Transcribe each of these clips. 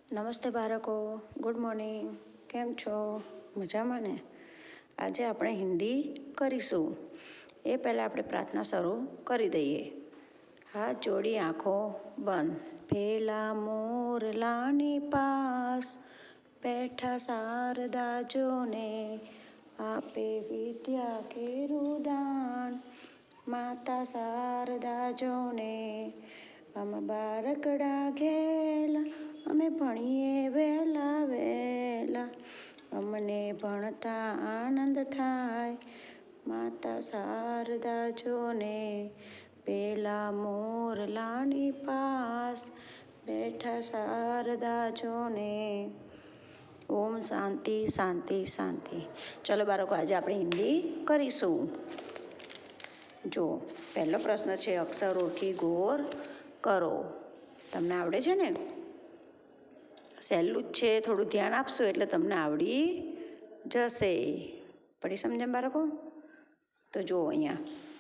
નમસ્તે બાળકો, good morning. કેમ છો? મજામાં ને? આજે આપણે હિન્દી કરીશું. એ પહેલાં આપણે પ્રાર્થના શરૂ કરી દઈએ. હાથ જોડી આંખો બંધ. પેલા મોરલાની પાસ બેઠા શારદા જોને, આપે વિદ્યા કેરું દાન, માતા શારદા જોને. અમે બારકડા ઘેલા, અમે ભણીએ વહેલા વહેલા, અમને ભણતા આનંદ થાય, માતા શારદા જોને. પેલા મોરલાની પાસ બેઠા શારદા જોને. ઓમ શાંતિ શાંતિ શાંતિ. ચલો બાળકો, આજે આપણે હિન્દી કરીશું. જો પહેલો પ્રશ્ન છે, અક્ષર ઓળખી ગોર કરો. તમને આવડે છે ને? સહેલું જ છે, થોડું ધ્યાન આપશો એટલે તમને આવડી જશે. પડી સમજણ બાળકો? તો જુઓ અહીંયા,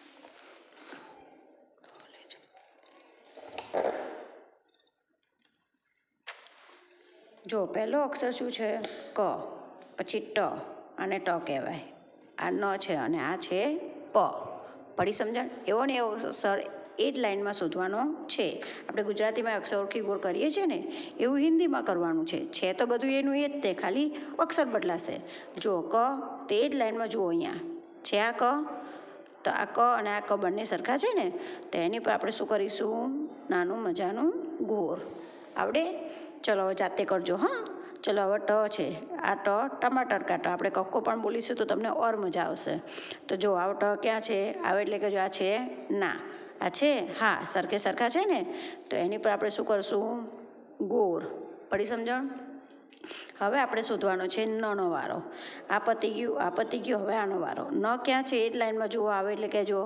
જો પહેલો અક્ષર શું છે? ક. પછી ટ, આને ટ કહેવાય. આ ન છે અને આ છે પ. પડી સમજણ? એવો ને એવો અક્ષર એ જ લાઈનમાં શોધવાનો છે. આપણે ગુજરાતીમાં અક્ષર ઓળખી ગોળ કરીએ છીએ ને, એવું હિન્દીમાં કરવાનું છે તો બધું એનું એ જ તે, ખાલી અક્ષર બદલાશે. જો ક, તો એ જ લાઈનમાં જુઓ અહીંયા છે આ ક, તો આ ક અને આ ક બંને સરખા છે ને, તો એની પર આપણે શું કરીશું? નાનું મજાનું ગોળ. આવડે? ચલો હવે જાતે કરજો. હા, ચલો હવે ટ છે. આ ટ ટમાટર કાંટો, આપણે કક્કો પણ બોલીશું તો તમને ઓર મજા આવશે. તો જો આવો ટ ક્યાં છે? આવે એટલે કે જો આ છે ના, આ છે હા, સરખે સરખા છે ને, તો એની પર આપણે શું કરશું? ગોળ. પડી સમજણ? હવે આપણે શોધવાનો છે નનો વારો. આ પતી ગયું, આ પતી ગયું, હવે આનો વારો. ન ક્યાં છે એ જ લાઈનમાં જુઓ, આવે એટલે કહેજો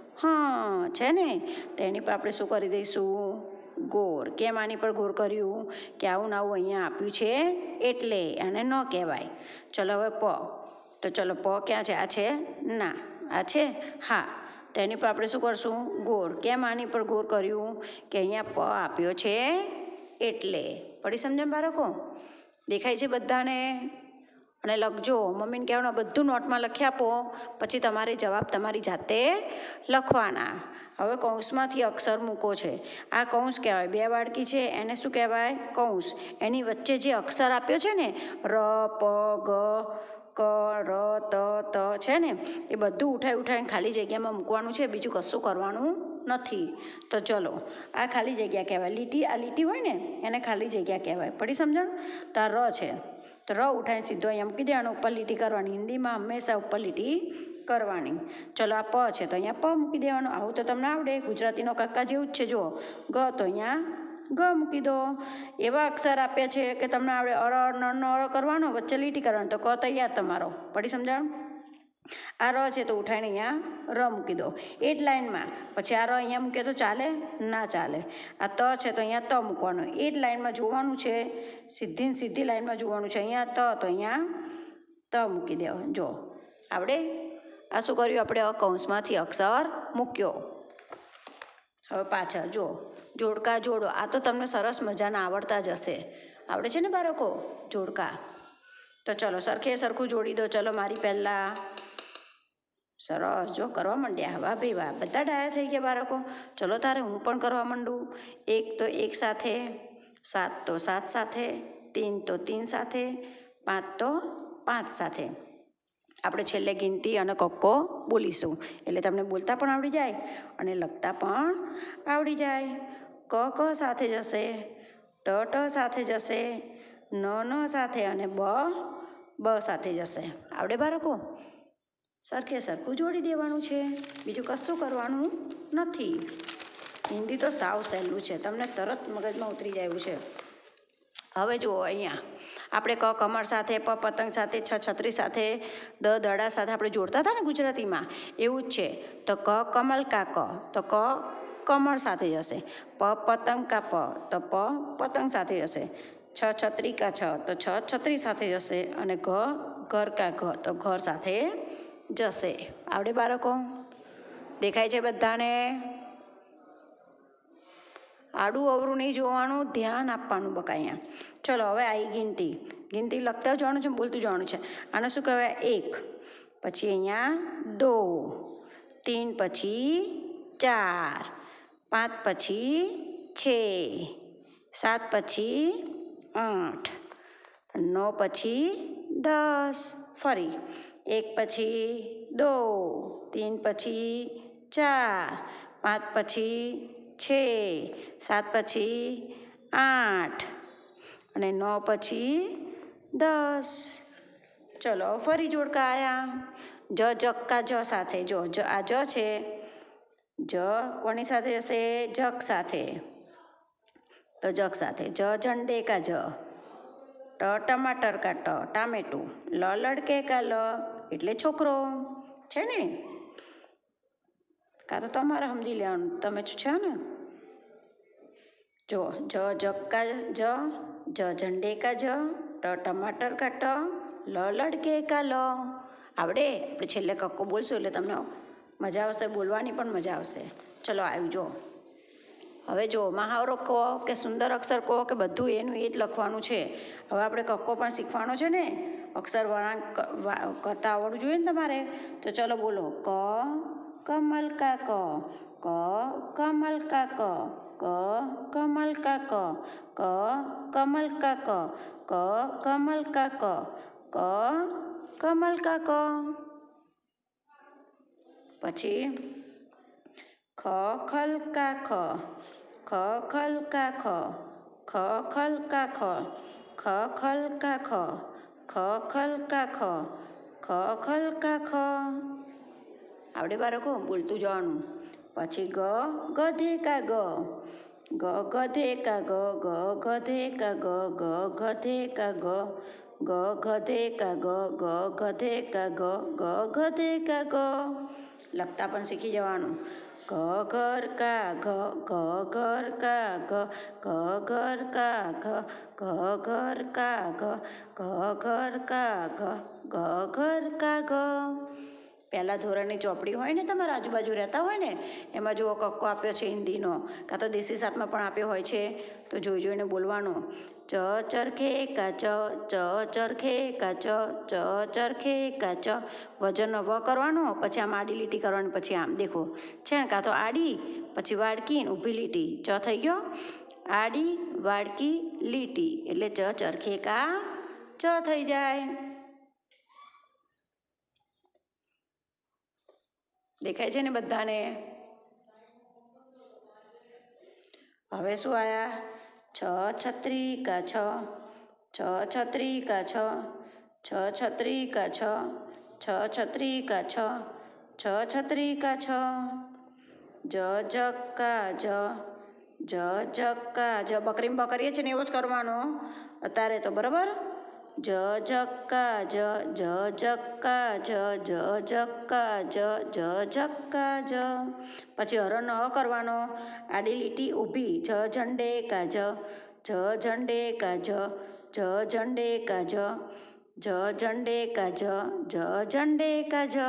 હા, છે ને, તો એની પર આપણે શું કરી દઈશું? ગોળ. કેમ આની પર ગોળ કર્યું? કે આવું ને આવું અહીંયા આપ્યું છે એટલે આને ન કહેવાય. ચલો હવે પ. તો ચલો પ ક્યાં છે? આ છે ના, આ છે હા, તો એની પર આપણે શું કરશું? ગોળ. કેમ આની પર ગોળ કર્યું? કે અહીંયા પ આપ્યો છે એટલે. પડી સમજણ બાળકો? દેખાય છે બધાને? અને લખજો, મમ્મીને કહેવાનું બધું નોટમાં લખી આપો, પછી તમારે જવાબ તમારી જાતે લખવાના. હવે કૌંસમાંથી અક્ષર મૂકો છે. આ કૌંસ કહેવાય, બે વાડકી છે એને શું કહેવાય? કૌંસ. એની વચ્ચે જે અક્ષર આપ્યો છે ને, ર, પ, ગ, ક, ર, ત, ત છે ને, એ બધું ઉઠાવીને ખાલી જગ્યામાં મૂકવાનું છે, બીજું કશું કરવાનું નથી. તો ચલો, આ ખાલી જગ્યા કહેવાય. લીટી, આ લીટી હોય ને એને ખાલી જગ્યા કહેવાય. પડી સમજણ? તો આ ર છે, તો ર ઉઠાવીને સીધો અહીંયા મૂકી દેવાનો, ઉપર લીટી કરવાની. હિન્દીમાં હંમેશા ઉપર લીટી કરવાની. ચલો આ પ છે, તો અહીંયા પ મૂકી દેવાનો. આવું તો તમને આવડે, ગુજરાતીનો કાકા જેવું જ છે. જુઓ ગ, તો અહીંયા ગ મૂકી દો. એવા અક્ષર આપ્યા છે કે તમને આવડે. નો અ કરવાનો, વચ્ચે લીટી કરવાનો, તો ક તૈયાર તમારો. પડી સમજાણ? આ ર છે તો ઉઠાઈને અહીંયા ર મૂકી દો એ જ લાઈનમાં. પછી આ ર અહીંયા મૂકીએ તો ચાલે? ના ચાલે. આ ત છે તો અહીંયા ત મૂકવાનું, એ જ લાઈનમાં જોવાનું છે, સીધી લાઈનમાં જોવાનું છે. અહીંયા ત, તો અહીંયા ત મૂકી દેવાનું. જો આવડે? આ શું કર્યું આપણે? કૌંસમાંથી અક્ષર મૂક્યો. હવે પાછળ જો જોડકા જોડો. આ તો તમને સરસ મજાના આવડતા જ હશે. આવડે છે ને બાળકો જોડકા? તો ચલો સરખે સરખું જોડી દો. ચલો મારી પહેલાં. સરસ, જો કરવા માંડ્યા. વાહ ભાઈ વાહ, બધા ડાયા થઈ ગયા બાળકો. ચલો તારે હું પણ કરવા માંડું. એક તો એક સાથે, સાત તો સાત સાથે, તીન તો તીન સાથે, પાંચ તો પાંચ સાથે. આપણે છેલ્લે ગિનતી અને કક્કો બોલીશું એટલે તમને બોલતા પણ આવડી જાય અને લખતા પણ આવડી જાય. ક ક સાથે જશે, ટ ટ સાથે જશે, ન સાથે અને બ સાથે જશે. આવડે બાળકો? સરખે સરખું જોડી દેવાનું છે, બીજું કશું કરવાનું નથી. હિન્દી તો સાવ સહેલું છે, તમને તરત મગજમાં ઉતરી જાય એવું છે. હવે જુઓ અહીંયા આપણે ક કમર સાથે, પ પતંગ સાથે, છ છત્રી સાથે, દ દડા સાથે આપણે જોડતા હતા ને ગુજરાતીમાં, એવું જ છે. તો ક કમલ કા ક, તો ક કમળ સાથે જશે. પ પતંગ કા પ, તો પ પતંગ સાથે જશે. છ છત્રી કા છ, તો છ છત્રી સાથે જશે. અને ઘર કા ઘ, તો ઘર સાથે જશે. આવડે બાળકો? દેખાય છે બધાને? આડું અવરું નહીં જોવાનું, ધ્યાન આપવાનું બકા અહીંયા. ચલો હવે આવી ગિનતી. ગિનતી લખતા જવાનું છે, બોલતું જવાનું છે. આને શું કહેવાય? 1, પછી અહીંયા 2, 3 પછી 4, 5 પછી 6, 7 પછી 8, 9 પછી 10, ફરી 1 પછી 2, 3 પછી 4, 5 પછી 6, 7 પછી 8 અને 9 પછી 10. ચલો ફરી જોડકા આવ્યા. જક્કા જ સાથે. જો આ જ છે, જ કોની સાથે હશે? જક સાથે. તો જક સાથે. ઝંડે કા જ, ટ ટમાટર કા ટ ટામેટું, લ લડકે કા લ એટલે છોકરો છે ને. કાં તો તમારે સમજી લેવાનું, તમે છે ને. જો જક્કા જ, ઝંડે કા જ, ટ ટમાટર કા ટ, લ લડકે કા લ. આવડે? આપણે છેલ્લે કક્કો બોલશું એટલે તમને મજા આવશે, બોલવાની પણ મજા આવશે. ચલો આવ્યું. જો હવે જો મહાવરો કહો કે સુંદર અક્ષર કહો કે બધું એનું એ જ લખવાનું છે. હવે આપણે કક્કો પણ શીખવાનો છે ને, અક્ષર વળાંક કરતા આવડવું જોઈએ ને તમારે. તો ચલો બોલો. ક કમલ કા ક, ક કમલ કા ક, ક કમલ કા ક, ક કમલ કા ક, ક કમલ કા ક, ક કમલ કા ક. પછી ખ ખલ કા ખ, ખ ખલ કા ખ, ખ ખલ કા ખ, ખ ખલ કા ખ, ખ ખલ કા ખ, ખ ખલ કા ખ. આવડે બાળકો? બોલતું જવાનું. પછી ગ ગધે કા ગ, ગ ગધે કા ગ, ગ ગધે કા ગ, ગ ગધે કા ગ, ગ ગધે કા ગ, ગ ગધે કા ગ, ગ ગધે કા ગ. લખતા પણ શીખી જવાનું. ગ ઘર કા ઘ, ગ ઘર કા ઘ, ગ ઘર કા ઘ, ગ ઘર કા ઘ, ગ ઘર કા ઘ, ગ ઘર કા ઘ. પહેલાં ધોરણની ચોપડી હોય ને, તમારા આજુબાજુ રહેતા હોય ને, એમાં જુઓ કક્કો આપ્યો છે હિન્દીનો, કાં તો દેશી સાપમાં પણ આપ્યો હોય છે. તો જોઈ જોઈને બોલવાનો. ચ ચરખે કા ચ, ચ ચરખે કા ચ, ચ ચરખે કા ચ. વજનનો વ કરવાનો, પછી આમ આડી લીટી કરવાની, પછી આમ દેખો છે ને, કાં તો આડી પછી વાડકી ઊભી લીટી. ચ થઈ ગયો. આડી વાડકી લીટી એટલે ચ ચરખે કા ચ થઈ જાય. દેખાય છે ને બધાને? હવે શું આયા? છ છત્રી કા છ, છ છત્રી કા છ, છ છત્રી કા છ, છ છત્રી કા છ, છ છત્રી કા છ. જ જક્કા જ, જ જક્કા જ. બકરીમાં બકરીએ છે ને એવો જ કરવાનો અત્યારે તો, બરાબર. જ જક્કા જ, જ જક્કા જ, જ જક્કા જ, જ જક્કા જ. પછી હરણ હ કરવાનો, આડી લીટી ઊભી. જ ઝંડે કા જ, જ ઝંડે કા જ, જ ઝંડે કા જ, જ ઝંડે કા જ, જ ઝંડે કા જ.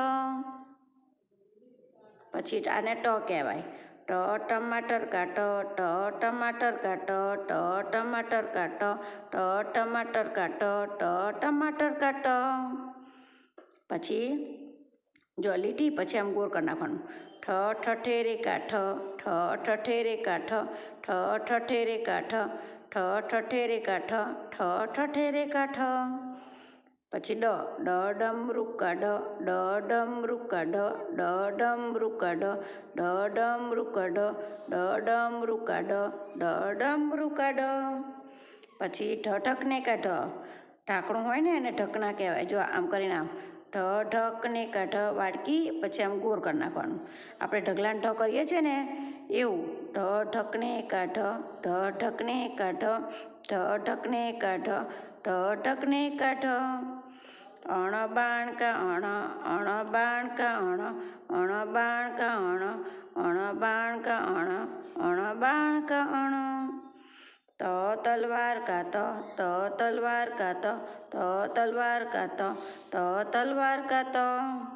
પછી આને ટ કહેવાય. ટ ટમાટર કા ટ, ટ ટમાટર કા ટ, ટ ટમાટર કા ટ, ટ ટમાટર કા ટ, ટ ટમાટર કા ટ. પછી જો લીટી પછી આમ ગોળ કરી નાખવાનું. ઠ ઠઠેરે કા ઠ, ઠ ઠઠેરે કા ઠ, ઠ ઠઠેરે કા ઠ, ઠ ઠઠેરે કા ઠ, ઠ ઠઠેરે કા ઠ. પછી ડ ડ ડમરૂ કા ડ, ડ ડમરૂ કા ડ, ડ ડમરૂ કા ડ, ડ ડમરૂ કા ડ, ડ ડમરૂ કા ડ, ડ ડમરૂ કા ડ. પછી ઢકને કા ઢ, ઢાંકણું હોય ને એને ઢકણા કહેવાય. જો આમ કરીને આમ ઢ ઢકને કા ઢ વાડકી, પછી આમ ગોળ કરી નાખવાનું. આપણે ઢગલાને ઢ કરીએ છીએ ને એવું. ઢ ઢકને કા ઢ, ઢ ઢકને કા ઢ, ઢ ઢકને કા ઢ, ઢ ઢકને કા ઢ. અણ બાણ કા અણ, અણ બાણ કા અણ, અણ બાણ કા અણ, અણ બાણ કા અણ, અણ બાણ કા અણ. ત તલવાર કા ત, ત તલવાર કા ત, ત તલવાર કા ત, ત તલવાર કા ત.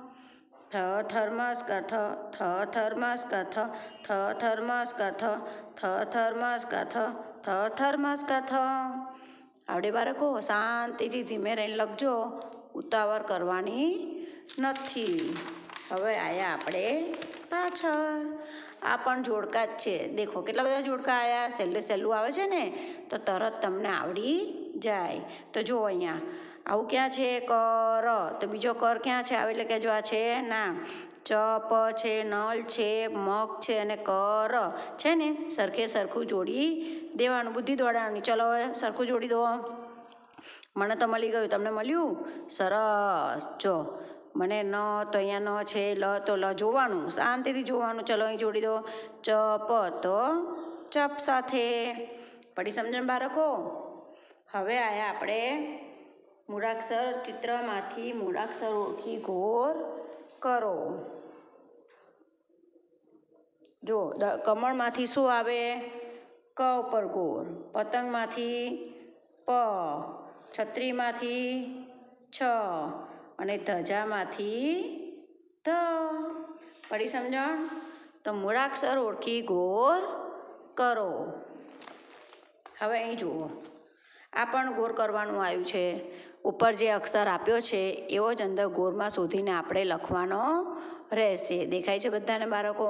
થ થર્મસ કા થ, થ થર્મસ કા થ, થ થર્મસ કા થ, થ થર્મસ કા થર્મસ કા થ. આવડે બાળકો? શાંતિથી ધીમે રહીને લખજો, ઉતાવળ કરવાની નથી. હવે આવ્યા આપણે પાછળ. આ પણ જોડકા જ છે. દેખો કેટલા બધા જોડકા આવ્યા. સહેલું આવે છે ને તો તરત તમને આવડી જાય. તો જુઓ અહીંયા આવું ક્યાં છે? કર. તો બીજો કર ક્યાં છે? આવે એટલે કે જો આ છે ના. ચપ છે, નલ છે, મગ છે અને કર છે ને સરખું જોડી દેવાનું. બુદ્ધિ દોડાવવાની. ચલો હવે સરખું જોડી દો. મને તો મળી ગયું. તમને મળ્યું? સરસ. જો મને ન તો અહીંયા ન છે, લ તો લ જોવાનું, શાંતિથી જોવાનું. ચલો અહીં જોડી દો. ચપ તો ચપ સાથે. પડી સમજણ બાળકો? હવે આયા આપણે મૂળાક્ષર. ચિત્રમાંથી મૂળાક્ષર ઓળખી ગોર કરો. જો કમળમાંથી શું આવે? ક ઉપર ગોર. પતંગમાંથી પ. છત્રીમાંથી છ અને ધજામાંથી ધ. પડી સમજણ? તો મૂળાક્ષર ઓળખી ગોર કરો. હવે અહીં જુઓ, આ પણ ગોર કરવાનું આવ્યું છે. ઉપર જે અક્ષર આપ્યો છે એવો જ અંદર ગોરમાં શોધીને આપણે લખવાનો રહેશે. દેખાય છે બધાને બાળકો?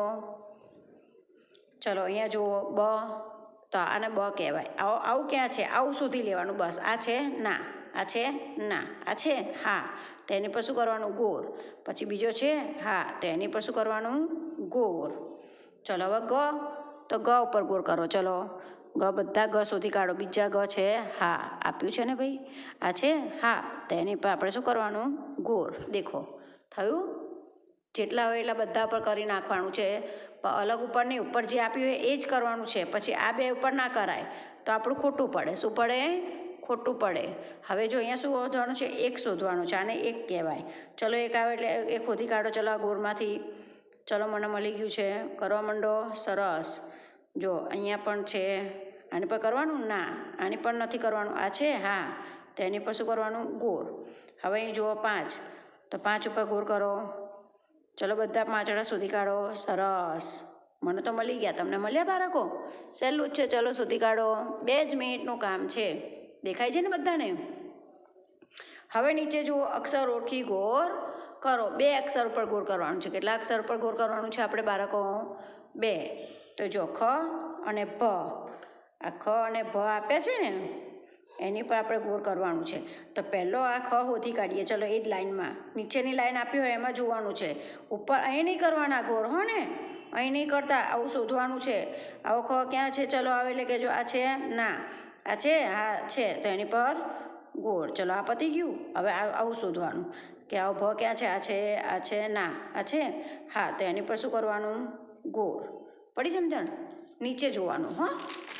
ચલો અહીંયા જુઓ, બ. તો આને બ કહેવાય. આવું ક્યાં છે? આવું શોધી લેવાનું. બસ આ છે ના, આ છે ના, આ છે હા, તો એની પર શું કરવાનું? ગોર. પછી બીજો છે હા, તો એની પર શું કરવાનું? ગોર. ચલો હવે ગ. તો ગ ઉપર ગોર કરો. ચલો ગ, બધા ગ શોધી કાઢો. બીજા ગ છે હા, આપ્યું છે ને ભાઈ, આ છે હા, તો એની પર આપણે શું કરવાનું? ગોર. દેખો થયું? જેટલા હોય એટલા બધા પર કરી નાખવાનું છે. અલગ ઉપર નહીં, ઉપર જે આપ્યું હોય એ જ કરવાનું છે. પછી આ બે ઉપર ના કરાય તો આપણું ખોટું પડે. શું પડે? ખોટું પડે. હવે જો અહીંયા શું શોધવાનું છે? એક શોધવાનું છે. આને એક કહેવાય. ચલો એક આવે એટલે એક શોધી કાઢો. ચલો આ ગોરમાંથી. ચલો મને મળી ગયું છે. કરવા માંડો. સરસ. જો અહીંયા પણ છે. આની પર કરવાનું? ના, આની પર નથી કરવાનું. આ છે હા, તો એની પર શું કરવાનું? ગોર. હવે અહીં જુઓ 5, તો 5 ઉપર ગોર કરો. ચલો બધા પાંચડા શોધી કાઢો. સરસ. મને તો મળી ગયા. તમને મળ્યા બાળકો? સહેલું જ છે. ચલો શોધી કાઢો. 2 જ મિનિટનું કામ છે. દેખાય છે ને બધાને? હવે નીચે જુઓ, અક્ષર ઓળખી ગોર કરો. 2 અક્ષર ઉપર ગોર કરવાનું છે. કેટલા અક્ષર ઉપર ગોર કરવાનું છે આપણે બાળકો? 2. તો જો ખ અને ભ. આ ખ અને ભ આપ્યા છે ને એની પર આપણે ગોર કરવાનું છે. તો પહેલો આ ખ શોધી કાઢીએ. ચલો એ જ લાઈનમાં. નીચેની લાઈન આપી હોય એમાં જોવાનું છે. ઉપર અહીં નહીં કરવાના ગોર, હો ને? અહીં નહીં કરતા, આવું શોધવાનું છે. આવો ખ ક્યાં છે? ચલો આવે એટલે કે જો આ છે ના, આ છે હા છે, તો એની પર ગોર. ચલો આ પતી ગયું. હવે આવું શોધવાનું કે આવો ભ ક્યાં છે? આ છે ના, આ છે હા, તો એની પર શું કરવાનું? ગોર. પડી સમજણ? નીચે જોવાનું. હો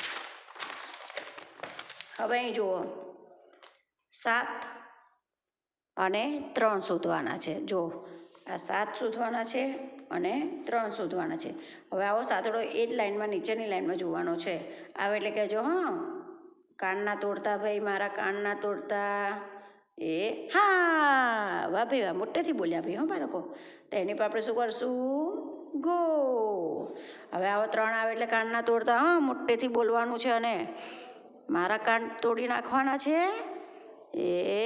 હવે અહીં જુઓ, 7 અને 3 શોધવાના છે. જો આ 7 શોધવાના છે અને 3 શોધવાના છે. હવે આવો સાથડો એ જ લાઈનમાં નીચેની લાઈનમાં જોવાનો છે. આવે એટલે કહેજો હા. કાન ના તોડતા ભાઈ, મારા કાન ના તોડતા. એ હા, વાહ ભાઈ વાહ, મોટેથી બોલ્યા ભાઈ. હો બાળકો? તો એની પર આપણે શું કરશું? ગો. હવે આવો 3 આવે એટલે કાન ના તોડતા. હા, મોટેથી બોલવાનું છે. અને મારા કાન તોડી નાખવાના છે. એ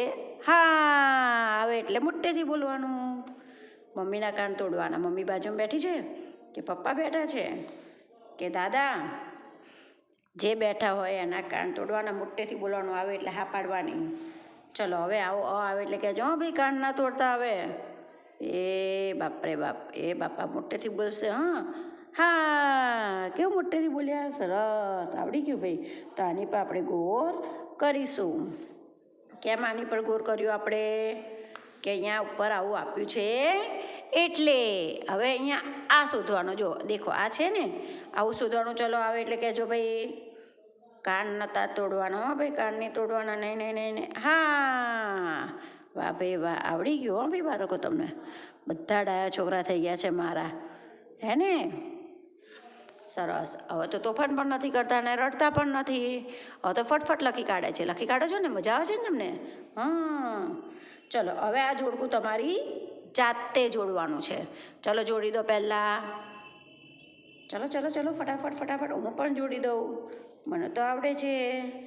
હા આવે એટલે મોટેથી બોલવાનું. મમ્મીના કાન તોડવાના. મમ્મી બાજુમાં બેઠી છે કે પપ્પા બેઠા છે કે દાદા? જે બેઠા હોય એના કાન તોડવાના. મોટેથી બોલવાનું. આવે એટલે હા પાડવાની. ચલો હવે આવો આવે એટલે કહેજો હા ભાઈ, કાન ના તોડતા. આવે એ બાપરે બાપ, એ બાપા મોટેથી બોલશે. હા, કેવું મોટેથી બોલ્યા? સરસ, આવડી ગયું ભાઈ. તો આની પર આપણે ગોર કરીશું. કેમ આની પર ગોર કર્યું આપણે? કે અહીંયા ઉપર આવું આપ્યું છે એટલે. હવે અહીંયા આ શોધવાનું. જો દેખો આ છે ને, આવું શોધવાનું. ચલો આવે એટલે કહેજો ભાઈ, કાન નતા તોડવાના. હો ભાઈ, કાન નહીં તોડવાના. નહીં. હા, વાહ ભાઈ વાહ, આવડી ગયું. હો ભાઈ બાળકો, તમને બધા ડાયા છોકરા થઈ ગયા છે મારા, હે ને? સરસ. હવે તો તોફાન પણ નથી કરતા અને રડતા પણ નથી. હવે તો ફટફટ લખી કાઢે છે. લખી કાઢો છો ને? મજા આવે છે ને તમને? હા. ચલો હવે આ જોડકું તમારી જાતે જોડવાનું છે. ચલો જોડી દો પહેલાં. ચલો ચલો ચલો ફટાફટ ફટાફટ હું પણ જોડી દઉં, મને તો આવડે છે.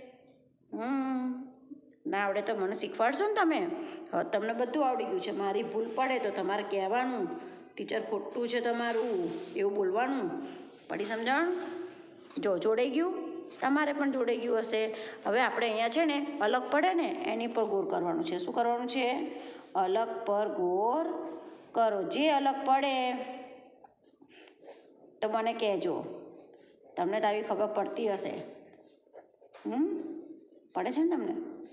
ના આવડે તો મને શીખવાડશો ને તમે. હવે તમને બધું આવડી ગયું છે, મારી ભૂલ પડે તો તમારે કહેવાનું ટીચર ખોટું છે તમારું એવું બોલવાનું. પડી સમજણ? જો જોડાઈ ગયું, તમારે પણ જોડાઈ ગયું હશે. હવે આપણે અહીંયા છે ને અલગ પડે ને એની પર ગોળ કરવાનું છે. શું કરવાનું છે? અલગ પર ગોળ કરો. જે અલગ પડે તો મને કહેજો, તમને તો આવી ખબર પડતી હશે. પડે છે ને તમને?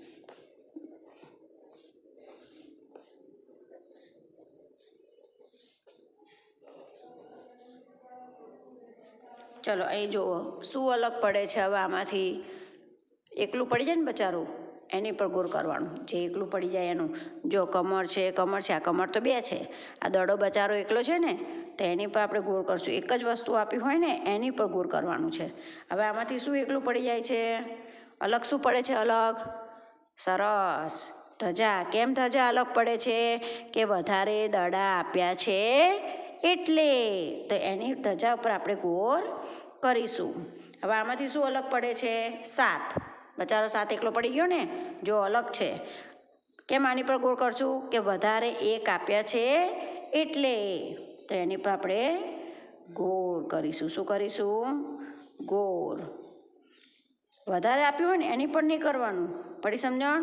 ચલો અહીં જુઓ શું અલગ પડે છે. હવે આમાંથી એકલું પડી જાય ને બચારું, એની પર ગોળ કરવાનું. જે એકલું પડી જાય એનું. જો કમર છે, કમર છે, આ કમર તો 2 છે, આ દડો બચારો એકલો છે ને, તો એની પર આપણે ગોળ કરશું. એક જ વસ્તુ આપી હોય ને એની પર ગોળ કરવાનું છે. હવે આમાંથી શું એકલું પડી જાય છે? અલગ શું પડે છે? અલગ. સરસ. ધજા. કેમ ધજા અલગ પડે છે? કે વધારે દડા આપ્યા છે એટલે. તો એની ધજા ઉપર આપણે ગોળ કરીશું. હવે આમાંથી શું અલગ પડે છે? 7. બચારો 7 એકલો પડી ગયો ને, જો અલગ છે. કેમ આની પર ગોળ કરશું? કે વધારે 1 આપ્યા છે એટલે. તો એની પર આપણે ગોળ કરીશું. શું કરીશું? ગોળ. વધારે આપ્યું હોય ને એની પર નહીં કરવાનું. પડી સમજણ?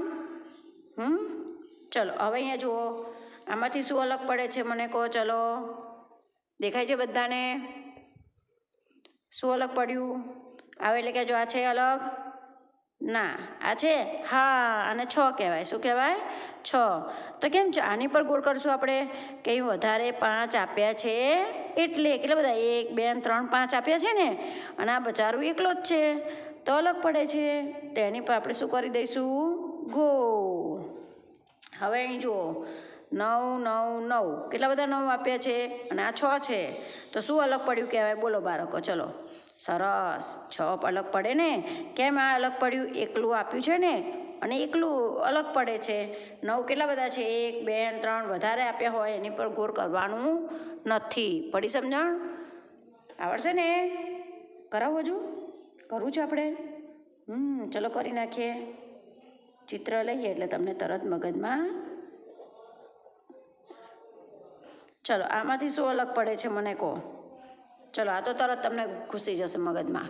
ચલો હવે અહીંયા જુઓ આમાંથી શું અલગ પડે છે મને કહો. ચલો દેખાય છે બધાને? શું અલગ પડ્યું? આવે એટલે કે જો આ છે અલગ. ના આ છે. હા અને 6 કહેવાય. શું કહેવાય? 6. તો કેમ છે આની પર ગોળ કરશું આપણે? કે વધારે 5 આપ્યા છે એટલે. કેટલા બધા? 1 2 3 5 આપ્યા છે ને, અને આ બચારું એકલો જ છે તો અલગ પડે છે. તો એની પર આપણે શું કરી દઈશું? ગોળ. હવે અહીં જુઓ 9 9 9. કેટલા બધા 9 આપ્યા છે અને આ 6 છે, તો શું અલગ પડ્યું કહેવાય? બોલો બાળકો. ચલો સરસ. 6 અલગ પડે ને. કેમ આ અલગ પડ્યું? એકલું આપ્યું છે ને અને એકલું અલગ પડે છે. 9 કેટલા બધા છે? 1 2 3. વધારે આપ્યા હોય એની પર ગોળ કરવાનું નથી. પડી સમજણ? આવડશે ને? કરાવો હજુ? કરવું છે આપણે? ચલો કરી નાખીએ. ચિત્ર લઈએ એટલે તમને તરત મગજમાં. ચલો આમાંથી શું અલગ પડે છે મને કહો. ચલો આ તો તરત તમને ખુશી જશે મગજમાં.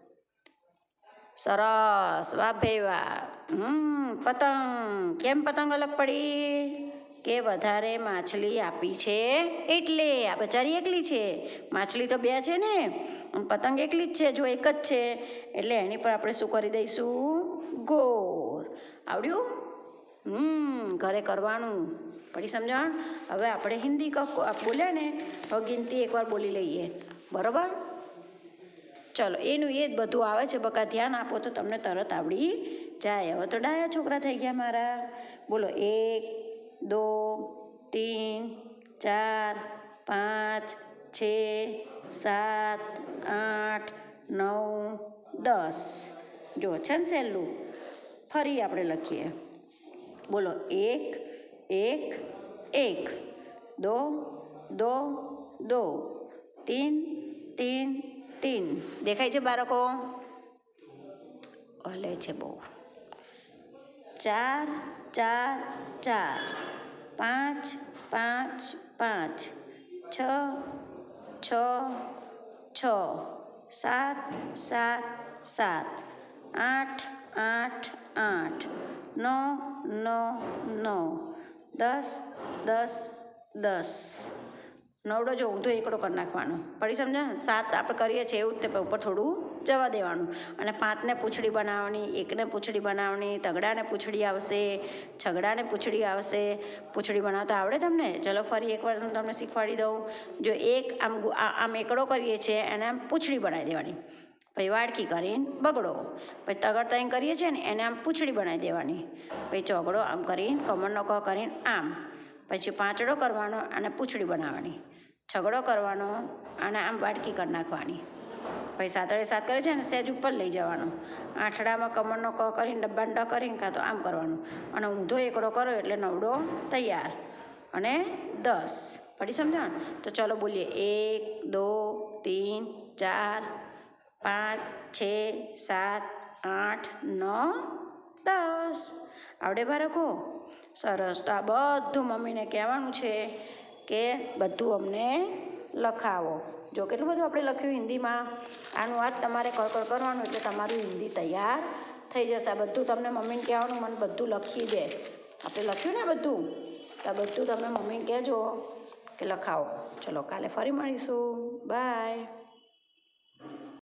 સરસ. વાહ ભાઈ વાહ. પતંગ. કેમ પતંગ અલગ પડી? કે વધારે માછલી આપી છે એટલે. આ બચારી એકલી છે, માછલી તો 2 છે ને, પતંગ એકલી જ છે. જો એક જ છે એટલે એની પર આપણે શું કરી દઈશું? ગોળ. આવડ્યું? ઘરે કરવાનું. પડી સમજણ? હવે આપણે હિન્દી બોલ્યા ને, હવે ગિનતી એકવાર બોલી લઈએ. બરાબર? ચલો એનું એ જ બધું આવે છે. બકા ધ્યાન આપો તો તમને તરત આવડી જાય. હવે તો ડાયા છોકરા થઈ ગયા મારા. બોલો 1 2 3 4 5 6 7 8 9 10. જો છે ને સહેલું. ફરી આપણે લખીએ. બોલો 1 1 1 2 2 2 3 3 3. દેખાય છે બાળકો? હલે છે બહુ. 4 4 4 5 5 5 6 6 6 7 7 7 8 8 8 9 9 9 10 10 10. નવડો જો ઊંધો એકડો કરી નાખવાનો. પડી સમજે? 7 આપણે કરીએ છીએ એવું જ તે ઉપર થોડું જવા દેવાનું. અને 5ને પૂંછડી બનાવવાની, 1ને પૂંછડી બનાવવાની, તગડાને પૂંછડી આવશે, છગડાને પૂંછડી આવશે. પૂંછડી બનાવતા આવડે તમને? ચલો ફરી એકવાર હું તમને શીખવાડી દઉં. જો એક આમ એકડો કરીએ છીએ એને આમ પૂંછડી બનાવી દેવાની. પછી વાડકી કરીને બગડો. પછી તગડ તઈને કરીએ છીએ ને એને આમ પૂંછડી બનાવી દેવાની. પછી ચોગડો આમ કરીને કમરનો ક કરીને આમ. પછી 5ડો કરવાનો અને પૂંછડી બનાવવાની. છગડો કરવાનો અને આમ વાડકી કરી નાખવાની. પછી 7 7 કરે છે ને સહેજ ઉપર લઈ જવાનો. 8ડામાં કમરનો ક કરીને ડબ્બાને ડ કરીને કાં તો આમ કરવાનું. અને ઊંધો એકડો કરો એટલે 9ડો તૈયાર. અને 10. પડી સમજણ? તો ચલો બોલીએ 1 2 3 4 5 6 7 8 9 10 આવડે બાળકો? સરસ. તો આ બધું મમ્મીને કહેવાનું છે કે બધું અમને લખાવો. જો કેટલું બધું આપણે લખ્યું હિન્દીમાં. આનું આ તમારે કળ કરવાનું એટલે તમારું હિન્દી તૈયાર થઈ જશે. આ બધું તમને મમ્મીને કહેવાનું, મને બધું લખી દે. આપણે લખ્યું ને બધું, તો આ બધું તમે મમ્મીને કહેજો કે લખાવો. ચલો કાલે ફરી મળીશું. બાય.